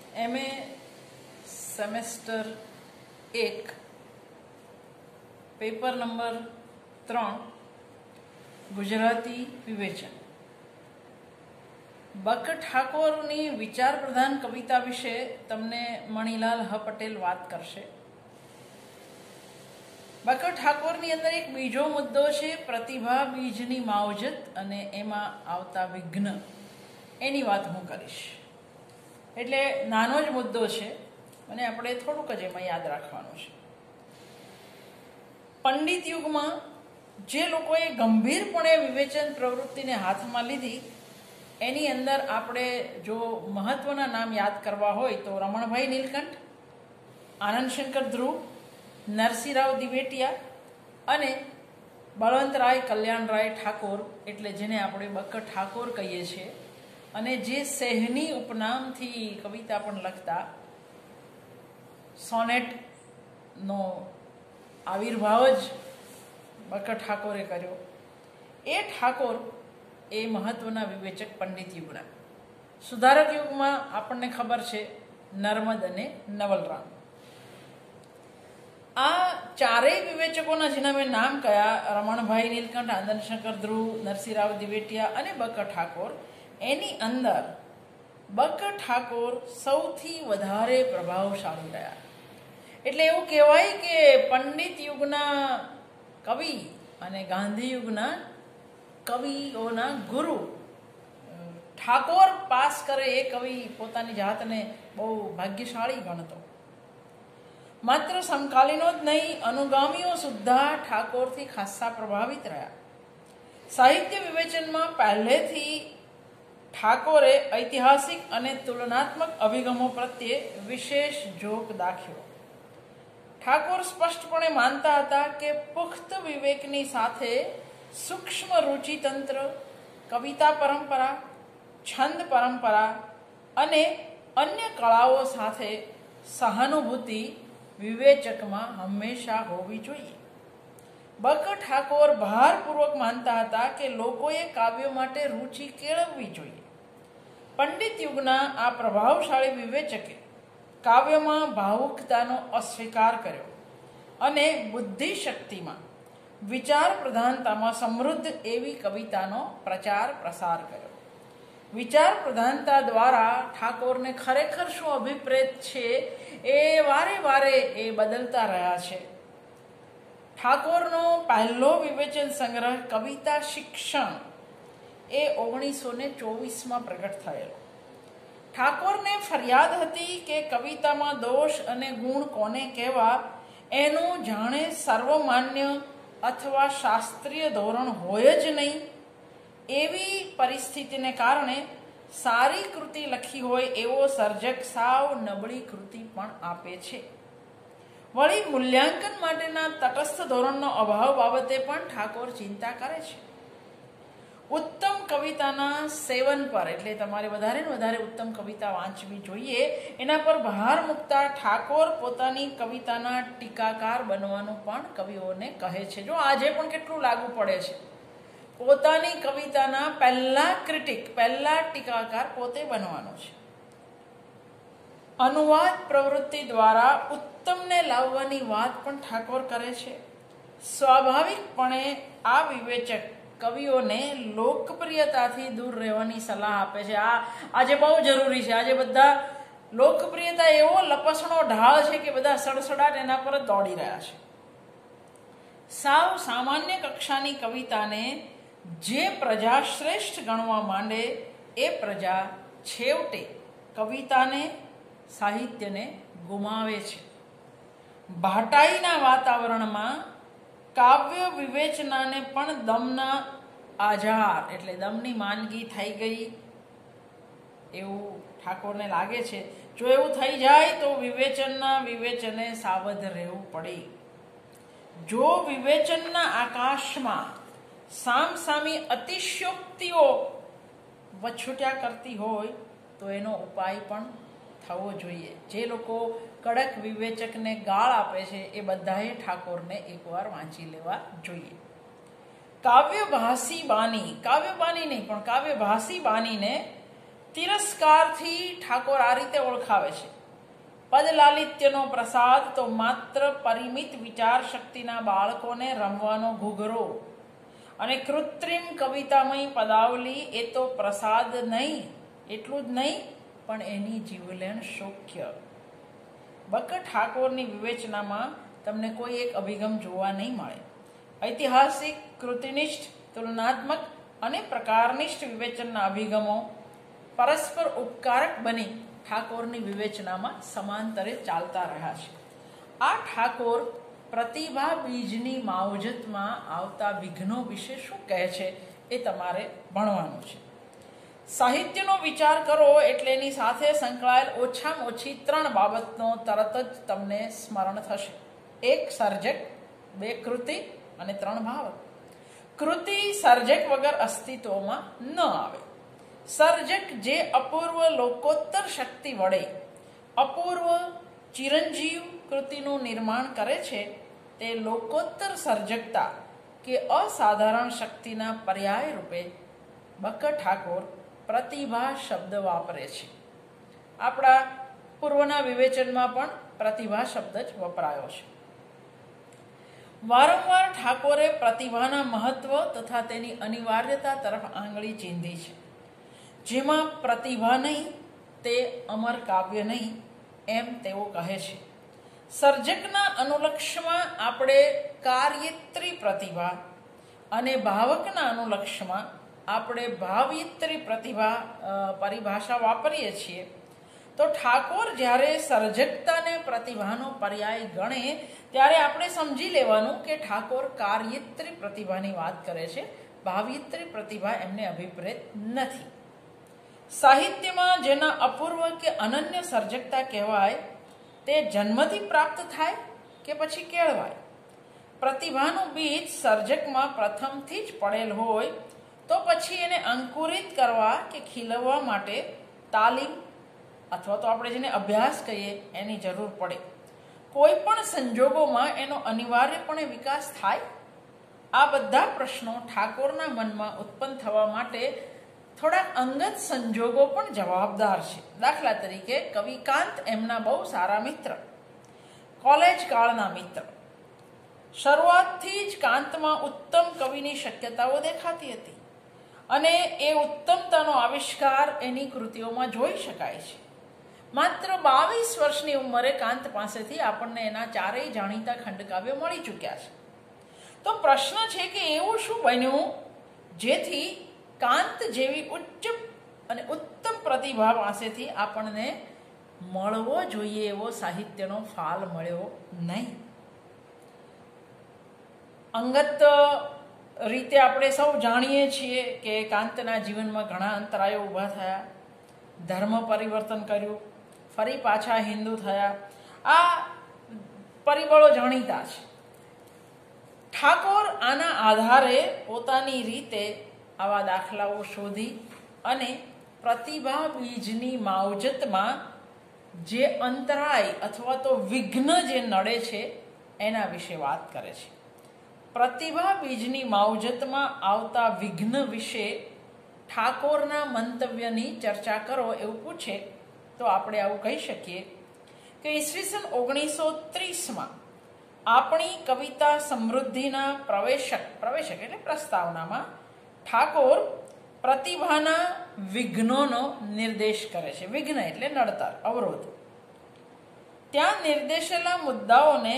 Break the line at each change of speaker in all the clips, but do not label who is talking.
MA semester 1 paper number 3 Gujarati विवेचन। बक ठाकोરની વિચાર પ્રધાન કવિતા વિશે તમને મણિલાલ હ પટેલ વાત કરશે। બક ઠાકોરની અંદર એક બીજો મુદ્દો છે પ્રતિભા બીજની માવજત અને એમાં આવતા વિઘ્ન, એની વાત હું કરીશ। એટલે નાનો જ મુદ્દો છે અને આપણે થોડુંક જ એમાં યાદ રાખવાનું છે। પંડિત યુગમાં જે લોકોએ ગંભીરપણે વિવેચન પ્રવૃત્તિને હાથમાં લીધી એની અંદર આપણે જો મહત્વના નામ યાદ કરવા હોય તો રમણભાઈ નીલકંઠ, આનંદશંકર ધ્રુવ, નરસિંહરાવ દિવેટિયા અને બળવંતરાય કલ્યાણરાય ઠાકોર, એટલે જેને આપણે બક ઠાકોર કહીએ છીએ અને જે સેહની ઉપનામથી કવિતા પણ લખતા, સોનેટનો આવિર્ભાવ જ બક ઠાકોરે કર્યો। એ ઠાકોર એ મહત્વના વિવેચક પંડિત યુગના। સુધારક યુગમાં આપણને ખબર છે નર્મદ અને નવલરામ। આ ચારેય વિવેચકોના જેના મેં નામ કયા, રમણભાઈ નીલકંઠ, આનંદશંકર ધ્રુવ, નરસિંહરાવ દિવેટિયા અને બક ઠાકોર, એની અંદર બક ઠાકોર સૌથી વધારે પ્રભાવશાળી રહ્યા। એટલે એવું કહેવાય કે પંડિત યુગના કવિ અને ગાંધી યુગના કવિઓના ગુરુ ઠાકોર પાસ કરે એ કવિ પોતાની જાતને બહુ ભાગ્યશાળી ગણતો। માત્ર સમકાલીનો જ નહીં, અનુગામીઓ સુદ્ધા ઠાકોરથી ખાસ્સા પ્રભાવિત રહ્યા। સાહિત્ય વિવેચનમાં પહેલેથી ઠાકોરે ઐતિહાસિક અને તુલનાત્મક અભિગમો પ્રત્યે વિશેષ ઝોક દાખ્યો। ઠાકોર સ્પષ્ટપણે માનતા હતા કે પુખ્ત વિવેકની સાથે સૂક્ષ્મ રુચિતંત્ર, કવિતા પરંપરા, છંદ પરંપરા અને અન્ય કળાઓ સાથે સહાનુભૂતિ વિવેચકમાં હંમેશા હોવી જોઈએ। બક ઠાકોર ભારપૂર્વક માનતા હતા કે લોકોએ કાવ્ય માટે રુચિ કેળવવી જોઈએ। પંડિત યુગના આ પ્રભાવશાળી વિવેચકે કાવ્યમાં ભાવુકતાનો અસ્વીકાર કર્યો અને બુદ્ધિશક્તિમાં, વિચાર પ્રધાનતામાં સમૃદ્ધ એવી કવિતાનો પ્રચાર પ્રસાર કર્યો। વિચાર પ્રધાનતા દ્વારા ઠાકોરને ખરેખર શું અભિપ્રેત છે એ વારે વારે એ બદલતા રહ્યા છે। ઠાકોરનો પહેલો વિવેચન સંગ્રહ કવિતા શિક્ષણ એ 1924માં પ્રગટ થયેલો। ઠાકોરને ફરિયાદ હતી કે કવિતામાં દોષ અને ગુણ કોને કહેવા એનું જાણે સર્વમાન્ય અથવા શાસ્ત્રીય ધોરણ હોય જ નહીં। એવી પરિસ્થિતિને કારણે સારી કૃતિ લખી હોય એવો સર્જક સાવ નબળી કૃતિ પણ આપે છે। વળી મૂલ્યાંકન માટેના તટસ્થ ધોરણનો અભાવ બાબતે પણ ઠાકોર ચિંતા કરે છે। ઉત્તમ કવિતાના સેવન પર, એટલે તમારે વધારે ને વધારે ઉત્તમ કવિતા વાંચવી જોઈએ, એના પર ભાર મૂકતા ઠાકોર પોતાની કવિતાના ટીકાકાર બનવાનું પણ કવિઓને કહે છે। જો આજે પણ કેટલું લાગુ પડે છે, પોતાની કવિતાના પહેલા ક્રિટિક, પહેલા ટીકાકાર પોતે બનવાનો છે। અનુવાદ પ્રવૃત્તિ દ્વારા ઉત્તમને લાવવાની વાત પણ ઠાકોર કરે છે। સ્વાભાવિકપણે આ વિવેચક કવિઓને લોકપ્રિયતાથી દૂર રહેવાની સલાહ આપે છે। આજે બહુ જરૂરી છે। આજે બધા લોકપ્રિયતા એવો લપસણો ઢાળ છે કે બધા સડસડાટ એના પર જ દોડી રહ્યા છે। સાવ સામાન્ય કક્ષાની કવિતાને જે પ્રજા શ્રેષ્ઠ ગણવા માંડે એ પ્રજા છેવટે કવિતાને, સાહિત્યને ગુમાવે છે। ભાટાઈના વાતાવરણમાં કાવ્ય વિવેચનાને પણ દમના આજાર, એટલે દમની માંદગી થઈ ગઈ એવું ઠાકોરને લાગે છે। જો એવું થઈ જાય તો વિવેચને સાવધ રહેવું પડે। જો વિવેચનના આકાશમાં સામસામી અતિશયોક્તિઓ વછૂટ્યા કરતી હોય તો એનો ઉપાય પણ થવો જોઈએ। જે લોકો કડક વિવેચકને ગાળ આપે છે એ બધાએ ઠાકોરને એકવાર વાંચી લેવા જોઈએ। કાવ્યભાષી બાની નહીં પણ કાવ્યભાષી બાનીને તિરસ્કારથી ઠાકોર આ રીતે ઓળખાવે છે: પદલાલિત્યનો પ્રસાદ તો માત્ર પરિમિત વિચાર શક્તિના બાળકોને રમવાનો ઘૂઘરો, અને કૃત્રિમ કવિતામય પદાવલી એ તો પ્રસાદ નહીં, એટલું જ નહીં પણ એની જીવલેણ શોક્ય. બક્કર ઠાકોરની વિવેચનામાં તમને કોઈ એક અભિગમ જોવા નહીં મળે. ઐતિહાસિક, કૃતિનિષ્ઠ, તુલનાત્મક અને પ્રકારનિષ્ઠ વિવેચનના અભિગમો પરસ્પર ઉપકારક બની ઠાકોરની વિવેચનામાં સમાંતરે ચાલતા રહ્યા છે. આ ઠાકોર પ્રતિભા બીજની માવજતમાં આવતા વિઘ્નો વિશે શું કહે છે એ તમારે ભણવાનું છે. સાહિત્યનો વિચાર કરો એટલે એની સાથે સંકળાયેલ ઓછામાં ઓછી 3 બાબતનો તરત જ તમને સ્મરણ થશે: 1 સર્જક, 2 કૃતિ અને 3 ભાવક. કૃતિ સર્જક વગર અસ્તિત્વમાં ન આવે. સર્જક જે અપૂર્વ લોકોત્તર શક્તિ વડે અપૂર્વ ચિરંજીવ કૃતિનું નિર્માણ કરે છે તે લોકોત્તર સર્જકતા કે અસાધારણ શક્તિના પર્યાય રૂપે બક્કર ઠાકોર પ્રતિભા શબ્દ વાપરે છે. આપણા પૂર્વના વિવેચનમાં પણ પ્રતિભા શબ્દ જ વપરાયો છે. વારંવાર ઠાકોરે પ્રતિભાના મહત્વ તથા તેની અનિવાર્યતા તરફ આંગળી ચીંધી છે. જેમાં પ્રતિભા નહીં તે અમર કાવ્ય નહીં એમ તેઓ કહે છે. સર્જકના અનુલક્ષમાં આપણે કાર્યત્રી પ્રતિભા અને ભાવકના અનુલક્ષમાં આપણે ભાવયત્રી પ્રતિભા પરિભાષા વાપરીએ છીએ. તો ઠાકોર જ્યારે સર્જકતાને પ્રતિભાનો પર્યાય ગણે ત્યારે આપણે સમજી લેવાનું કે ઠાકોર કાર્યત્રી પ્રતિભાની વાત કરે છે. ભાવયત્રી પ્રતિભા એમને અભિપ્રેત નથી. સાહિત્યમાં જેના અપૂર્વ કે અનન્ય સર્જકતા કહેવાય તે જન્મથી પ્રાપ્ત થાય કે પછી કેળવાય. પ્રતિભાનું બીજ સર્જકમાં પ્રથમથી જ પડેલ હોય તો પછી એને અંકુરિત કરવા કે ખીલવવા માટે તાલીમ અથવા તો આપણે જેને અભ્યાસ કહીએ એની જરૂર પડે. કોઈ પણ સંજોગોમાં એનો અનિવાર્યપણે વિકાસ થાય? આ બધા પ્રશ્નો ઠાકોરના મનમાં ઉત્પન્ન થવા માટે થોડાક અંગત સંજોગો પણ જવાબદાર છે. દાખલા તરીકે કવિકાંત એમના બહુ સારા મિત્ર, કોલેજ કાળના મિત્ર. શરૂઆતથી જ કાંતમાં ઉત્તમ કવિની શક્યતાઓ દેખાતી હતી અને એ ઉત્તમતાનો આવિષ્કાર એની કૃતિઓમાં જોઈ શકાય છે. માત્ર 22 વર્ષની ઉંમરે કાંત પાસેથી આપણને એના 4 જાણીતા ખંડકાવ્યો મળી ચૂક્યા છે. તો પ્રશ્ન છે કે એવું શું બન્યું જેથી કાંત જેવી ઉચ્ચ અને ઉત્તમ પ્રતિભા પાસેથી આપણને મળવો જોઈએ એવો સાહિત્યનો ફાલ મળ્યો નહીં? અંગત રીતે આપણે સૌ જાણીએ છીએ કે કાંતના જીવનમાં ઘણા અંતરાયો ઊભા થયા. ધર્મ પરિવર્તન કર્યું, ફરી પાછા હિન્દુ થયા. આ પરિબળો જાણીતા છે. ઠાકોર આના આધારે પોતાની રીતે આવા દાખલાઓ શોધી અને પ્રતિભા બીજની માવજતમાં જે અંતરાય અથવા તો વિઘ્ન જે નડે છે એના વિશે વાત કરે છે. પ્રતિભા બીજની માવજતમાં આવતા વિઘ્ન વિશે ઠાકોરના મંતવ્યની ચર્ચા કરો એવું પૂછે તો આપણે આવું કહી શકીએ કે ઈસવીસન 1930માં આપણી કવિતા સમૃદ્ધિના પ્રવેશક એટલે પ્રસ્તાવનામાં ઠાકોર પ્રતિભાના વિઘ્નોનો નિર્દેશ કરે છે. વિઘ્ન એટલે નડતર, અવરોધ. ત્યાં નિર્દેશેલા મુદ્દાઓને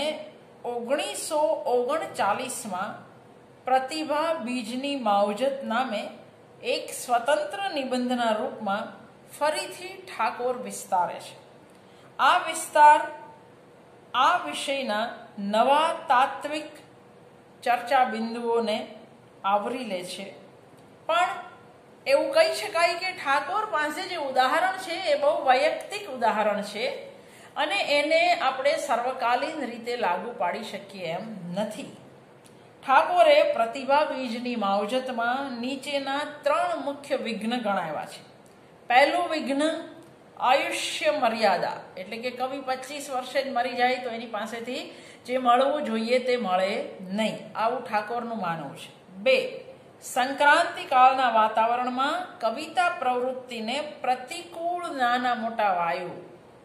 1939માં પ્રતિભા બીજની માવજત નામે એક સ્વતંત્ર નિબંધના રૂપમાં ફરીથી ઠાકોર વિસ્તારે છે. આ વિસ્તાર આ વિષયના નવા તાત્વિક ચર્ચા બિંદુઓને આવરી લે છે. પણ એવું કહી શકાય કે ઠાકોર પાસે જે ઉદાહરણ છે એ બહુ વૈયક્તિક ઉદાહરણ છે અને એને આપણે સર્વકાલીન રીતે લાગુ પાડી શકીએ એમ નથી. ઠાકોરે પ્રતિભા બીજની માવજતમાં નીચેના 3 મુખ્ય વિઘ્ન ગણાવ્યા છે. પહેલું વિઘ્ન આયુષ્ય મર્યાદા, એટલે કે કવિ 25 વર્ષે જ મરી જાય તો એની પાસેથી જે મળવું જોઈએ તે મળે નહીં, આવું ઠાકોરનું માનવું છે. 2 સંક્રાંતિ કાળના વાતાવરણમાં કવિતા પ્રવૃત્તિને પ્રતિકૂળ નાના મોટા વાયુ,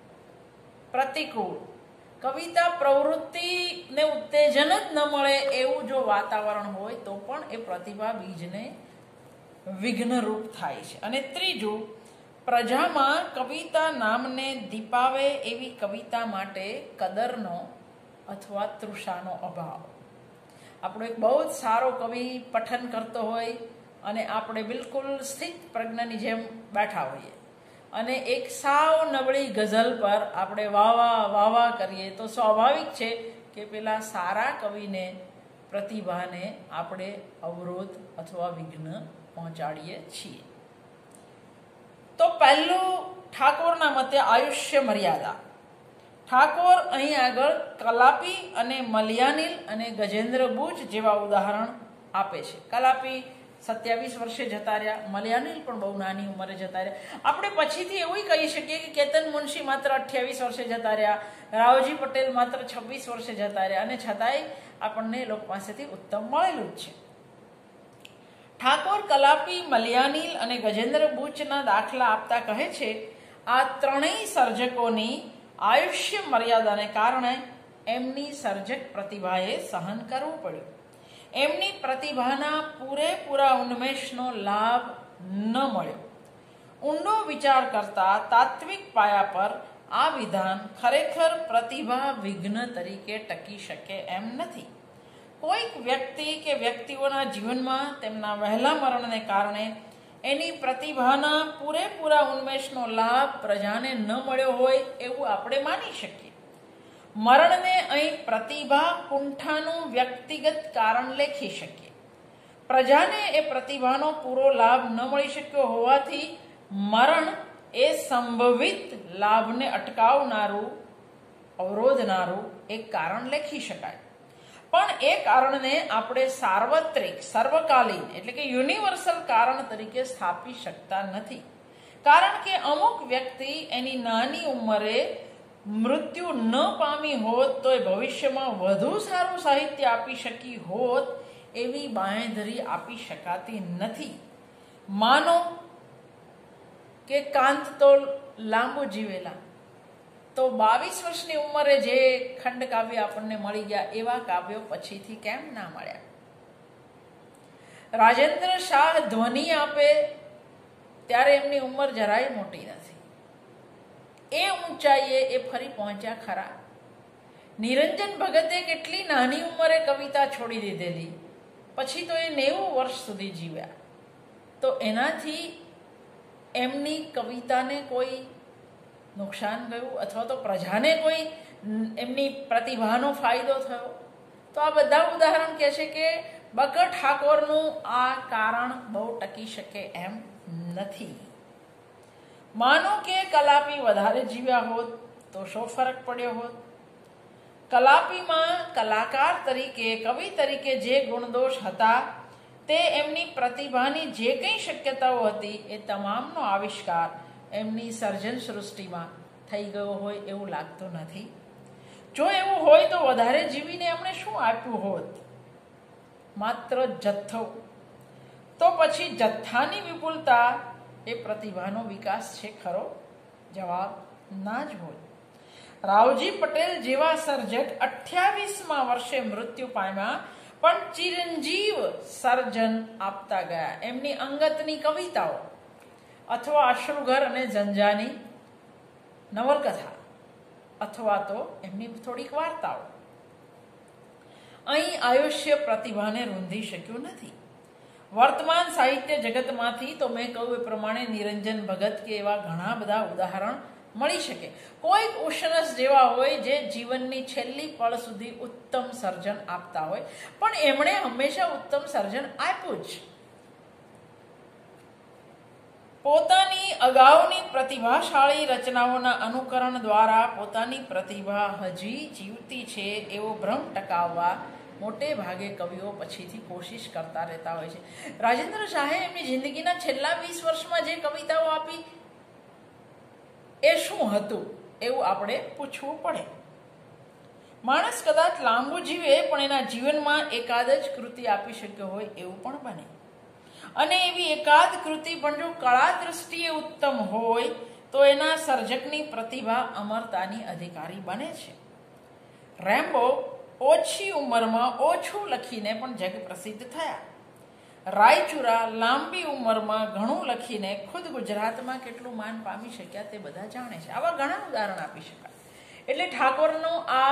પ્રતિકૂળ કવિતા પ્રવૃત્તિને ઉત્તેજન જ ન મળે એવું જો વાતાવરણ હોય તો પણ એ પ્રતિભા બીજને વિઘ્નરૂપ થાય છે. અને ત્રીજું, પ્રજામાં કવિતા નામને દીપાવે એવી કવિતા માટે કદરનો અથવા તૃષાનો અભાવ. આપણો એક બહુ જ સારો કવિ પઠન કરતો હોય અને આપણે બિલકુલ સ્થિત પ્રજ્ઞાની જેમ બેઠા હોઈએ અને એક સાવ નબળી ગઝલ પર આપણે વાવા કરીએ તો સ્વાભાવિક છે કે પેલા સારા કવિને, પ્રતિભાને આપણે અવરોધ અથવા વિઘ્ન પહોંચાડીએ છીએ. તો પહેલું, ઠાકોરના મતે આયુષ્ય મર્યાદા. ઠાકોર અહીં આગળ કલાપી અને મલયાનિલ અને ગજેન્દ્ર બુચ જેવા ઉદાહરણ આપે છે. કલાપી 27 વર્ષે જતા રહ્યા, મલયાનિલ પણ બહુ નાની ઉંમરે જતા રહ્યા. આપણે પછીથી એવું કહી શકીએ કે કેતન મુનશી માત્ર 28 વર્ષે જતા રહ્યા, રાવજી પટેલ માત્ર 26 વર્ષે જતા રહ્યા, અને છતાંય આપણને એ લોકો પાસેથી ઉત્તમ મળેલું જ છે. ઠાકોર, કલાપી, મલયાનિલ અને ગજેન્દ્ર બુચના દાખલા આપતા કહે છે, આ ત્રણેય સર્જકોની આયુષ્ય મર્યાદાને કારણે એમની સર્જક પ્રતિભાએ સહન કરવું પડ્યું. એમની પ્રતિભાના પૂરેપૂરા ઉન્મેષનો લાભ ન મળ્યો. ઊંડો વિચાર કરતા તાત્વિક પાયા પર આ વિધાન ખરેખર પ્રતિભા વિઘ્ન તરીકે ટકી શકે એમ નથી. કોઈક વ્યક્તિ કે વ્યક્તિઓના જીવનમાં તેમના વહેલા મરણને કારણે એની પ્રતિભાના પૂરેપૂરા ઉન્મેષનો લાભ પ્રજાને ન મળ્યો હોય એવું આપણે માની શકીએ. મરણને અહીં પ્રતિભા કુંઠાનું વ્યક્તિગત કારણ લેખી શકીએ. પ્રજાને એ પ્રતિભાનો પૂરો લાભ ન મળી શક્યો હોવાથી મરણ એ સંભવિત લાભને અટકાવનારું, અવરોધનારું એક કારણ લેખી શકાય. પણ એ કારણને આપણે સાર્વત્રિક, સર્વકાલીન એટલે કે યુનિવર્સલ કારણ તરીકે સ્થાપી શકતા નથી. કારણ કે અમુક વ્યક્તિ એની નાની ઉંમરે મૃત્યુ ન પામી હોત તો એ ભવિષ્યમાં વધુ સારું સાહિત્ય આપી શકી હોત એવી બાંયધરી આપી શકાતી નથી. માનો કે કાંત તો લાંબુ જીવેલા, તો 22 વર્ષની ઉંમરે જે ખંડ કાવ્ય આપણને મળી ગયા એવા કાવ્યો પછીથી કેમ ના મળ્યા? રાજેન્દ્ર શાહ ધ્વનિ આપે ત્યારે એમની ઉંમર જરાય મોટી નથી. એ ઊંચાઈએ એ ફરી પહોંચ્યા ખરા. નિરંજન ભગતે કેટલી નાની ઉંમરે કવિતા છોડી દીધેલી, પછી તો એ 90 વર્ષ સુધી જીવ્યા. તો એનાથી એમની કવિતાને કોઈ નુકસાન ગયું અથવા તો પ્રજાને કોઈ એમની પ્રતિભાનો ફાયદો થયો? તો આ બધા ઉદાહરણ કહે છે કે બકર ઠાકોરનું આ કારણ બહુ ટકી શકે એમ નથી. માનો કે કલાપી વધારે જીવ્યા હોત તો શું ફરક પડ્યો હોત? કલાપીમાં કલાકાર તરીકે, કવિ તરીકે જે ગુણદોષ હતા તે એમની પ્રતિભાની જે કંઈ શક્યતાઓ હતી એ તમામનો આવિષ્કાર એમની સર્જન સૃષ્ટિમાં થઈ ગયો હોય એવું લાગતું નથી. જો એવું હોય તો વધારે જીવીને એમણે શું આપ્યું હોત? માત્ર જથ્થો. તો પછી જથ્થાની વિપુલતા એ પ્રતિભાનો વિકાસ છે ખરો? જવાબ ના જ હોય. રાવજી પટેલ જેવા સર્જક 28મા વર્ષે મૃત્યુ પામ્યા પણ ચિરંજીવ સર્જન આપતા ગયા. એમની અંગતની કવિતાઓ અથવા અશ્રુઘર અને ઝંઝાની નવલકથા અથવા તો એમની થોડીક વાર્તાઓ અહીં આયુષ્ય પ્રતિભાને રૂંધી શક્યું નથી. વર્તમાન સાહિત્ય જગતમાંથી તો મેં કહ્યું એ પ્રમાણે નિરંજન ભગત કે એવા ઘણા બધા ઉદાહરણ મળી શકે. કોઈક ઉશનસ જેવા હોય જે જીવનની છેલ્લી પળ સુધી ઉત્તમ સર્જન આપતા હોય, પણ એમણે હંમેશા ઉત્તમ સર્જન આપ્યું જ. પોતાની અગાઉની પ્રતિભાશાળી રચનાઓના અનુકરણ દ્વારા પોતાની પ્રતિભા હજી જીવતી છે એવો ભ્રમ ટકાવવા મોટે ભાગે કવિઓ પછીથી કોશિશ કરતા રહેતા હોય છે. રાજેન્દ્ર શાહે એમની જિંદગીના છેલ્લા 20 વર્ષમાં જે કવિતાઓ આપી એ શું હતું એવું આપણે પૂછવું પડે. માણસ કદાચ લાંબુ જીવે પણ એના જીવનમાં એકાદ જ કૃતિ આપી શક્યો હોય એવું પણ બને. અને એવી એકાદ કૃતિ પણ જો કળા દૃષ્ટિએ ઉત્તમ હોય તો એના સર્જકની પ્રતિભા અમરતાની અધિકારી બને છે. રેમ્બો ઓછી ઉંમરમાં ઓછું લખીને પણ જગ પ્રસિદ્ધ થયા. રાયચુરા લાંબી ઉંમરમાં ઘણું લખીને ખુદ ગુજરાતમાં કેટલું માન પામી શક્યા તે બધા જાણે છે. આવા ઘણા ઉદાહરણ આપી શકાય. એટલે ઠાકોરનો આ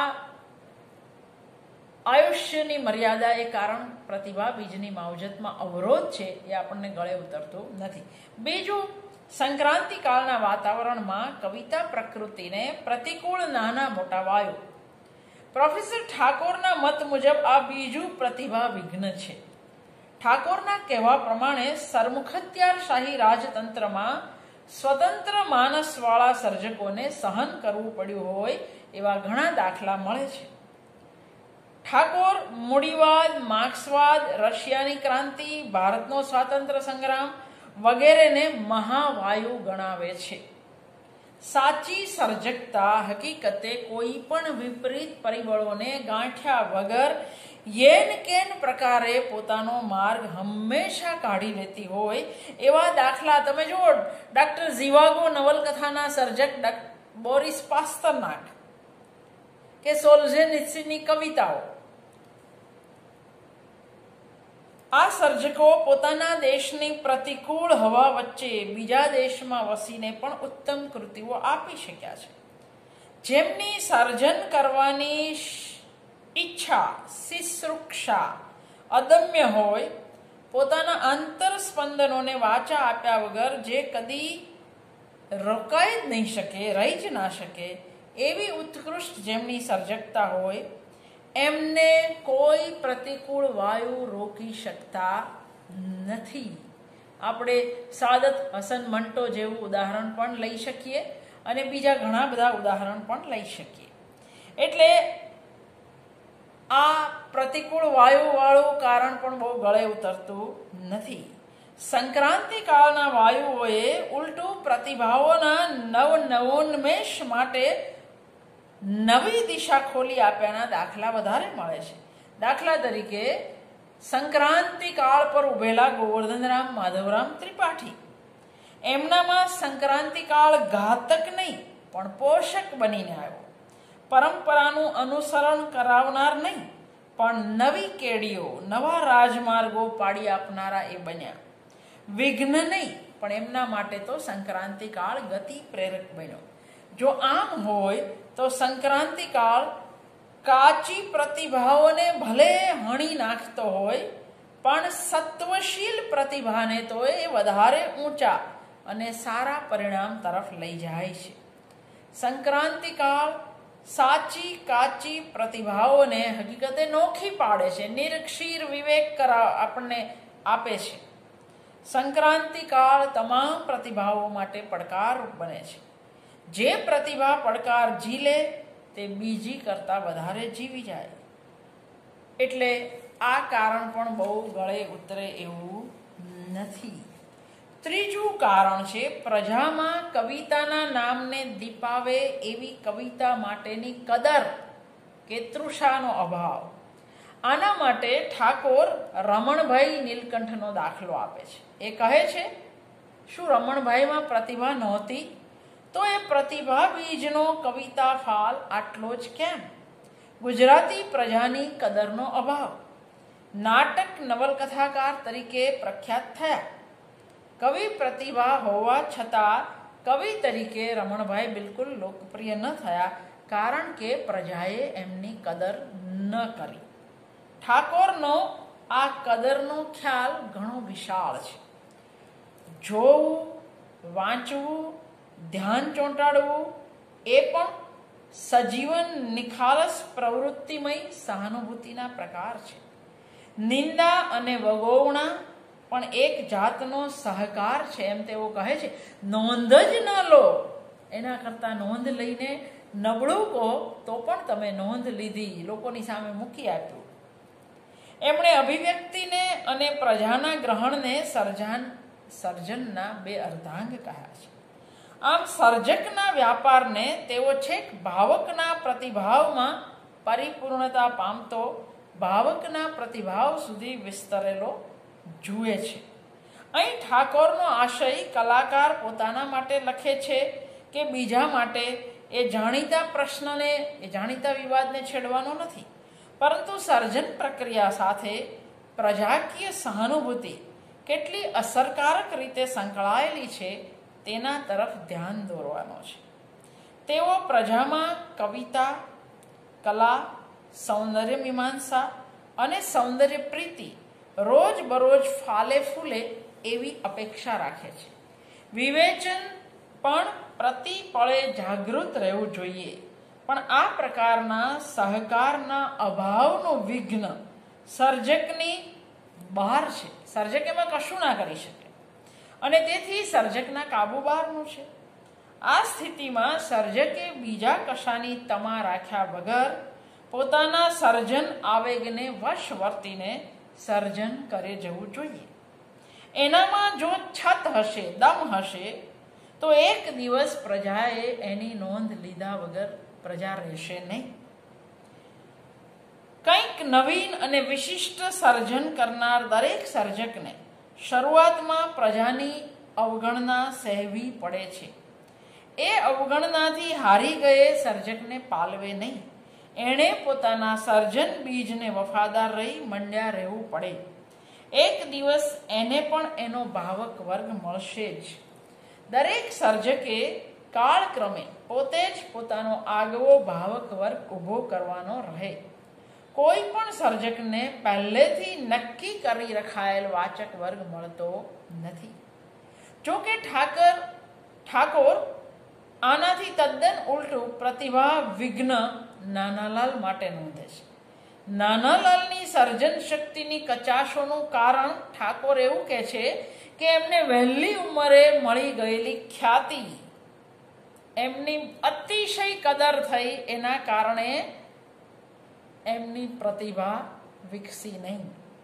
આયુષ્યની મર્યાદા એ કારણ પ્રતિભા બીજની માવજતમાં અવરોધ છે એ આપણને ગળે ઉતરતું નથી. બીજું, સંક્રાંતિ કાળના વાતાવરણમાં કવિતા પ્રકૃતિને પ્રતિકૂળ નાના મોટા વાયુ. પ્રોફેસર ઠાકોરના મત મુજબ આ બીજું પ્રતિભા વિઘ્ન છે. ઠાકોરના કહેવા પ્રમાણે સરમુખત્યારશાહી રાજતંત્રમાં સ્વતંત્ર માનસવાળા સર્જકોને સહન કરવું પડ્યું હોય એવા ઘણા દાખલા મળે છે. ઠાકોર મૂડીવાદ, માર્ક્સવાદ, રશિયાની ક્રાંતિ, ભારતનો સ્વાતંત્ર્ય સંગ્રામ વગેરેને મહાવાયુ ગણાવે છે. સાચી સર્જકતા હકીકતે કોઈ પણ વિપરીત પરિબળોને ગાંઠ્યા વગર યેન કેન પ્રકારે પોતાનો માર્ગ હંમેશા કાઢી લેતી હોય એવા દાખલા તમે જુઓ. ડોક્ટર ઝિવાગો નવલકથાના સર્જક બોરિસ પાસ્તરનાક કે સોલ્ઝેનિત્સીની કવિતાઓ, આ સર્જકો પોતાના દેશની પ્રતિકૂળ હવા વચ્ચે બીજા દેશમાં વસીને પણ ઉત્તમ કૃતિઓ આપી શક્યા છે. જેમની સર્જન કરવાની ઈચ્છા, શિશ્રુક્ષા અદમ્ય હોય, પોતાના આંતર સ્પંદનોને વાચા આપ્યા વગર જે કદી રોકાઈ જ નહીં શકે, રહી જ ના શકે એવી ઉત્કૃષ્ટ જેમની સર્જકતા હોય એમને કોઈ પ્રતિકૂળ વાયુ રોકી શકતા નથી. આપણે સાદત હસન મંટો જેવું ઉદાહરણ પણ લઈ શકીએ અને બીજા ઘણા બધા ઉદાહરણ પણ લઈ શકીએ. એટલે આ પ્રતિકૂળ વાયુવાળું કારણ પણ બહુ ગળે ઉતરતું નથી. સંક્રાંતિ કાળના વાયુઓએ ઉલટું પ્રતિભાઓના નવોન્મેષ માટે નવી દિશા ખોલી આપ્યાના દાખલા વધારે મળે છે. દાખલા તરીકે સંક્રાંતિ કાળ પર ઉભેલા ગોવર્ધનરામ માધવરામ ત્રિપાઠી, એમનામાં સંક્રાંતિ કાળ ઘાતક નહીં પણ પોષક બનીને આવ્યો. પરંપરાનું અનુસરણ કરાવનાર નહીં પણ નવી કેડીઓ, નવા રાજમાર્ગો પાડી આપનારા એ બન્યા. વિઘ્ન નહીં પણ એમના માટે તો સંક્રાંતિ કાળ ગતિ પ્રેરક બન્યો. જો આમ હોય તો સંક્રાંતિ કાળ કાચી પ્રતિભાઓને ભલે હણી નાખતો હોય પણ સત્વશીલ પ્રતિભાને તો એ વધારે ઊંચા અને સારા પરિણામ તરફ લઈ જાય છે. સંક્રાંતિ કાળ સાચી કાચી પ્રતિભાઓને હકીકતે નોખી પાડે છે, નિરક્ષીર વિવેક આપણને આપે છે. સંક્રાંતિ કાળ તમામ પ્રતિભાઓ માટે પડકારરૂપ બને છે. જે પ્રતિભા પડકાર ઝીલે તે બીજી કરતા વધારે જીવી જાય. એટલે આ કારણ પણ બહુ ગળે ઉતરે એવું નથી. ત્રીજું કારણ છે પ્રજામાં કવિતાના નામને દીપાવે એવી કવિતા માટેની કદર કે તૃષાનો અભાવ. આના માટે ઠાકોર રમણભાઈ નીલકંઠનો દાખલો આપે છે. એ કહે છે, શું રમણભાઈમાં પ્રતિભા નહોતી? તો એ પ્રતિભા બીજનો કવિતા ફાલ આટલો જ કેમ? ગુજરાતી પ્રજાની કદરનો અભાવ. નાટક નવલકથાકાર તરીકે પ્રખ્યાત થયા. કવિ પ્રતિભા હોવા છતાં કવિ તરીકે રમણભાઈ બિલકુલ લોકપ્રિય ન થયા કારણ કે પ્રજાએ એમની કદર ન કરી. ઠાકોરનો આ કદરનો ખ્યાલ ઘણો વિશાળ છે. જોવું, વાંચવું, ધ્યાન ચોંટાડવું એ પણ સજીવન નિખાલસ પ્રવૃત્તિમય સહાનુભૂતિના પ્રકાર છે. નિંદા અને વગોવણા પણ એક જાતનો સહકાર છે. એમ તેઓ કહે છે, નોંધ જ ન લો એના કરતાં નોંધ લઈને નબળું કહો તો પણ તમે નોંધ લીધી, લોકોની સામે મૂકી આપ્યું. એમણે અભિવ્યક્તિને અને પ્રજાના ગ્રહણને સર્જનના બે અર્ધાંગ કહ્યા છે. આમ સર્જકના વ્યાપારને તેઓ છેક ભાવકના પ્રતિભાવમાં પરિપૂર્ણતા પામતો ભાવકના પ્રતિભાવ સુધી વિસ્તરેલો જુએ છે. અહીં ઠાકોરનો આશય કલાકાર પોતાના માટે લખે છે કે બીજા માટે એ જાણીતા પ્રશ્નને, એ જાણીતા વિવાદને છેડવાનો નથી, પરંતુ સર્જન પ્રક્રિયા સાથે પ્રજાકીય સહાનુભૂતિ કેટલી અસરકારક રીતે સંકળાયેલી છે તેના તરફ ધ્યાન દોરવાનો છે. તેઓ પ્રજામાં કવિતા, કલા, સૌંદર્ય મીમાંસા અને સૌંદર્ય પ્રીતિ રોજબરોજ ફાલે ફૂલે એવી અપેક્ષા રાખે છે. વિવેચન પણ પ્રતિપળે જાગૃત રહેવું જોઈએ, પણ આ પ્રકારના સહકારના અભાવનો વિઘ્ન સર્જકની બહાર છે. સર્જક એમાં કશું ના કરી શકે અને તેથી સર્જકના કાબુ બહારનું છે. આ સ્થિતિમાં સર્જકે બીજા કશાની તમા રાખ્યા વગર પોતાના સર્જન આવેગને વશ વર્તીને સર્જન કરે જવું જોઈએ. એનામાં જો છત હશે, દમ હશે, તો એક દિવસ પ્રજાએ એની નોંધ લીધા વગર પ્રજા રહેશે નહીં. કંઈક નવીન અને વિશિષ્ટ સર્જન કરનાર દરેક સર્જકને શરૂઆતમાં પ્રજાની અવગણના સહેવી પડે છે. એ અવગણનાથી હારી ગયે સર્જકને પાલવે નહીં. એણે પોતાના સર્જન બીજને વફાદાર રહી મંડ્યા રહેવું પડે. એક દિવસ એને પણ એનો ભાવક વર્ગ મળશે જ. દરેક સર્જકે કાળક્રમે પોતે જ પોતાનો આગવો ભાવક વર્ગ ઊભો કરવાનો રહે. કોઈ પણ સર્જકને પહેલેથી નક્કી કરી રખાયેલ વાચક વર્ગ મળતો નથી. જો કે ઠાકોર આનાથી તદ્દન ઉલટું પ્રતિભા વિઘ્ન નાનાલાલ માટે નોંધે છે. નાનાલાલની સર્જન શક્તિની કચાશોનું કારણ ઠાકોર એવું કહે છે કે એમને વહેલી ઉંમરે મળી ગયેલી ખ્યાતિ, એમની અતિશય કદર થઈ, એના કારણે એમની પ્રતિભા વિકસી નહીં.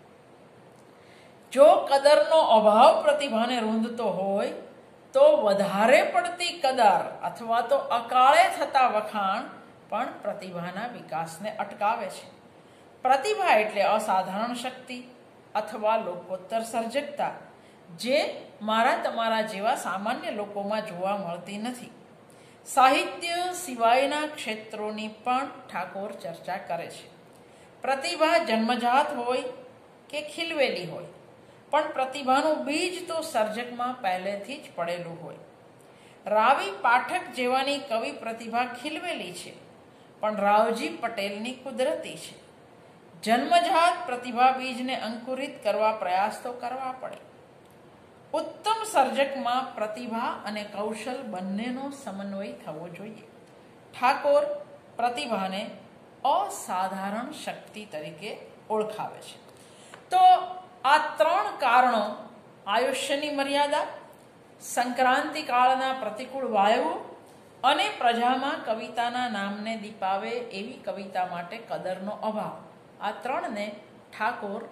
જો કદરનો અભાવ પ્રતિભાને રૂંધતો હોય તો વધારે પડતી કદર અથવા તો અકાળે થતા વખાણ પણ પ્રતિભાના વિકાસને અટકાવે છે. પ્રતિભા એટલે અસાધારણ શક્તિ અથવા લોકોત્તર સર્જકતા, જે મારા તમારા જેવા સામાન્ય લોકોમાં જોવા મળતી નથી. સાહિત્ય સિવાયના ક્ષેત્રોની પણ ઠાકોર ચર્ચા કરે છે. પ્રતિભા જન્મજાત હોય કે ખીલવેલી હોય, પણ પ્રતિભાનું બીજ તો સર્જકમાં પહેલેથી જ પડેલું હોય. રાવી પાઠક જેવાની કવિ પ્રતિભા ખીલવેલી છે, પણ રાવજી પટેલની કુદરતી છે. જન્મજાત પ્રતિભા બીજને અંકુરિત કરવા પ્રયાસ તો કરવા પડે. ઉત્તમ સર્જકમાં પ્રતિભા અને કૌશલ બંનેનો સમન્વય થવો જોઈએ. ઠાકોર પ્રતિભાને અસાધારણ શક્તિ તરીકે ઓળખાવે છે. તો આ 3 કારણો, આયુષ્યની મર્યાદા, સંક્રાંતિ કાળના પ્રતિકૂળ વાયુઓ અને પ્રજામાં કવિતાના નામને દીપાવે એવી કવિતા માટે કદરનો અભાવ, આ 3ને ઠાકોર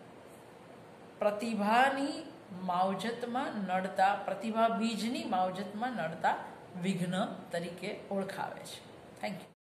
પ્રતિભાની માવજતમાં નડતા, પ્રતિભા બીજની માવજતમાં નડતા વિઘ્ન તરીકે ઓળખાવે છે. Thank you.